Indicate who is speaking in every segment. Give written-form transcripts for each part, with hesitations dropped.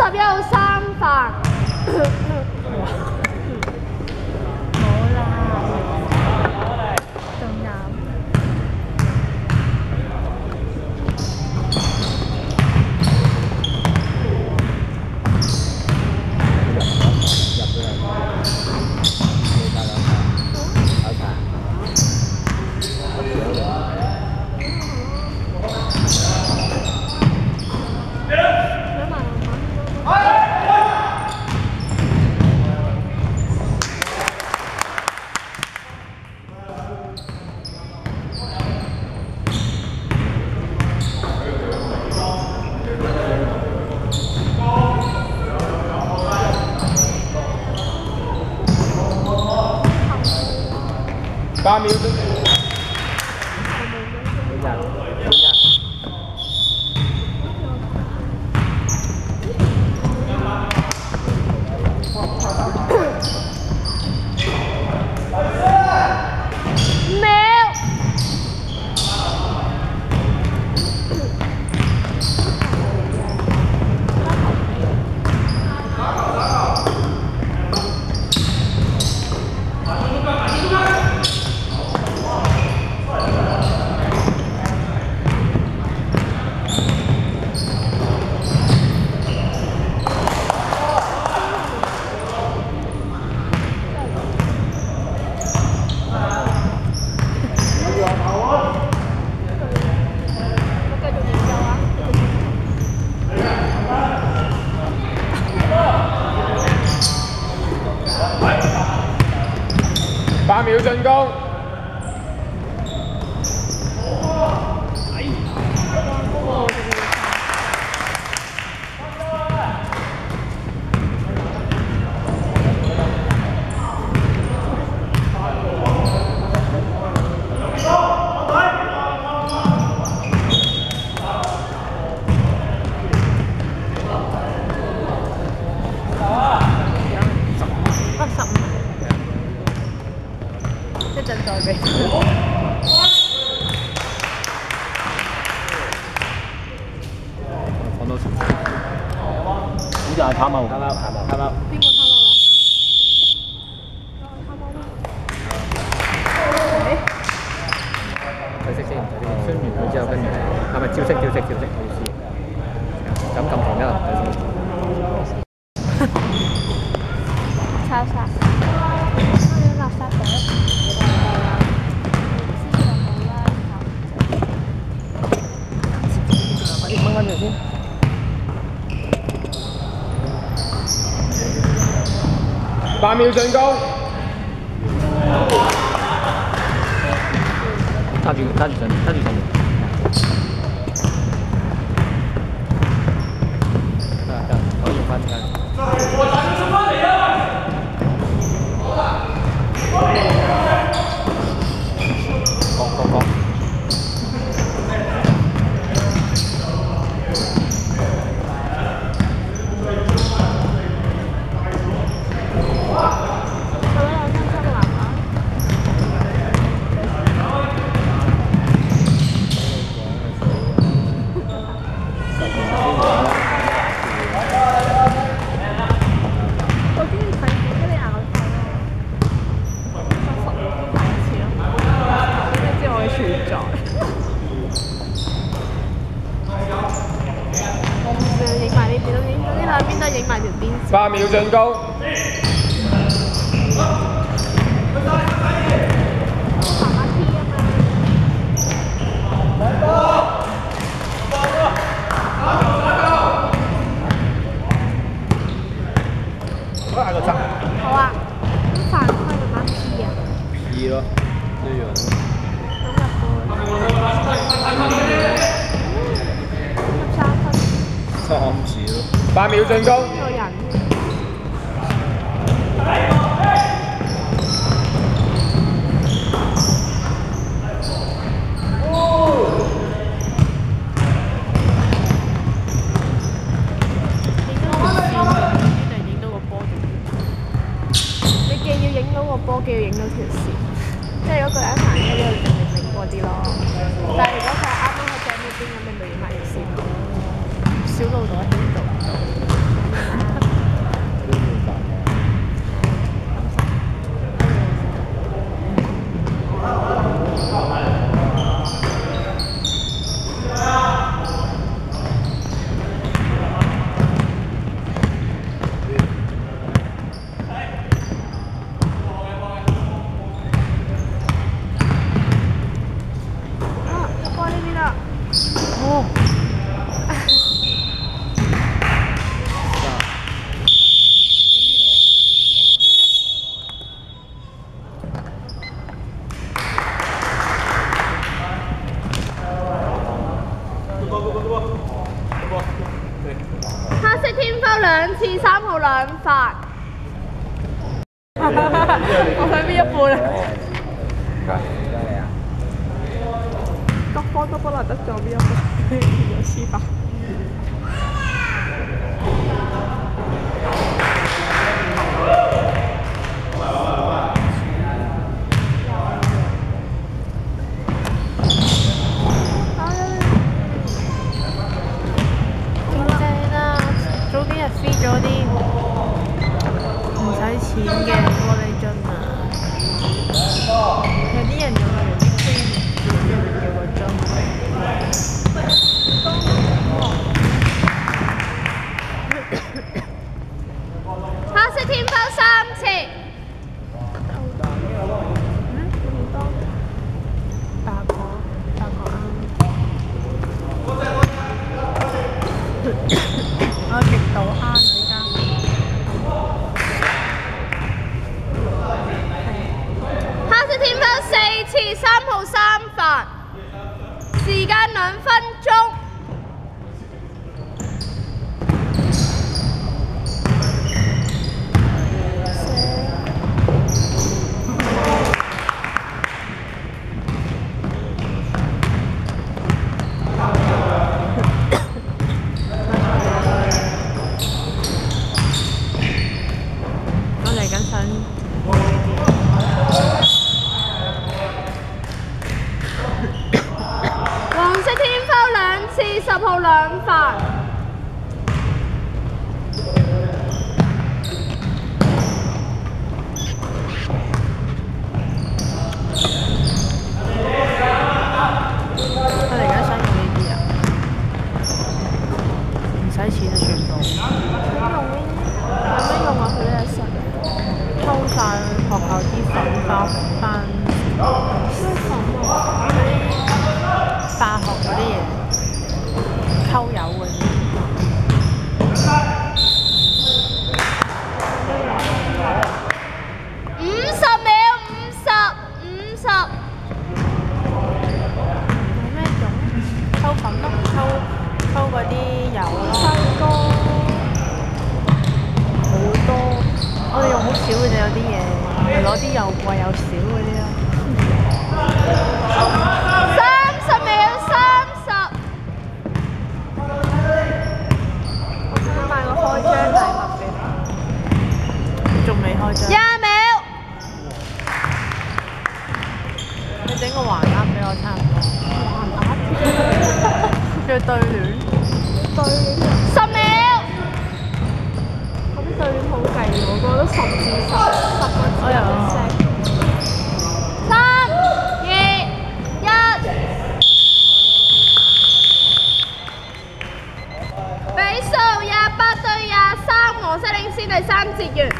Speaker 1: 51號3飯。冇啦，仲有。
Speaker 2: 8秒。8秒進攻。
Speaker 1: 一陣再俾。
Speaker 3: 講多次。好似係貪貓。貪貓。
Speaker 1: 邊個貪貓啊？
Speaker 3: 睇色先，宣完佢之後跟住係咪招式？好似咁撳停啦，睇先。
Speaker 1: 抄殺。垃圾袋。
Speaker 3: 快啲掹翻佢先。
Speaker 2: 8秒進攻。
Speaker 3: 揸住上面。得，可以用翻間。講。
Speaker 2: 8秒進攻。
Speaker 3: 我下個執。
Speaker 1: 好啊，咁犯規咁樣 P 啊
Speaker 3: ？P 咯，呢樣。
Speaker 1: 13分。
Speaker 3: 3次咯。
Speaker 2: 8秒進攻。
Speaker 1: 個人。波機要影到條線，即係如果佢一行一路就明嗰啲咯。但係如果佢啱啱喺頂嗰邊咁，你咪影埋條線咯。小路袋喺呢度。 黑色天花2次3號2發。我想邊一半啊？各方都不能得罪邊一半，有司法。
Speaker 4: 飛咗啲唔使錢嘅玻璃樽啊！有啲人用完啲飛要個樽。
Speaker 1: 黑色天花3次。
Speaker 4: 8個啱。我極度慳啊！依家
Speaker 1: 黑色天花4次3號3發，時間2分鐘。黃色天花2次10號2發。
Speaker 4: 我哋而家想用呢啲啊，唔使錢啊全部。
Speaker 1: 有咩用啊？佢呢隻神
Speaker 4: 抽晒學校啲粉翻化學嗰啲嘢，溝油嗰啲。
Speaker 1: 50秒，50。
Speaker 4: 有咩用？抽粉咯，抽嗰啲油咯。
Speaker 1: 細個
Speaker 4: 好多，我哋用好少嘅啫，有啲嘢，咪攞啲又貴又少嗰啲咯。
Speaker 1: 30秒，30。我想買個開張禮物俾你。
Speaker 4: 仲未開張。
Speaker 1: 20秒。
Speaker 4: 你整個橫額俾我差唔多。橫額？叫對聯。
Speaker 1: 10秒。嗰啲對聯好計喎，我覺得10至10個字有一聲。3、2、1。比數28對23，黃色領先第3節完。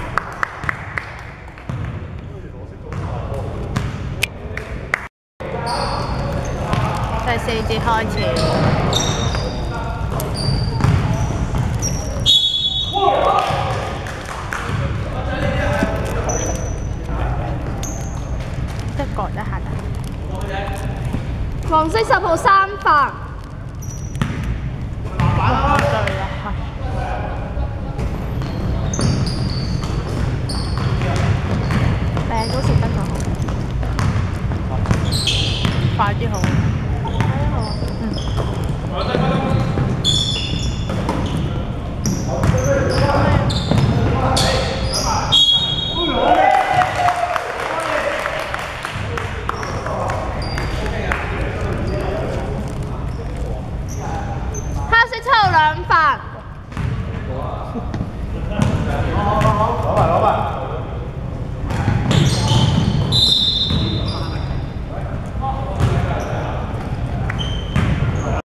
Speaker 4: 第4節開始。即係割一下
Speaker 1: 黃色10號3發。
Speaker 4: 對啦，
Speaker 1: 誒，嗰時得咗好。
Speaker 4: 快啲好。
Speaker 1: 黑色7號2發。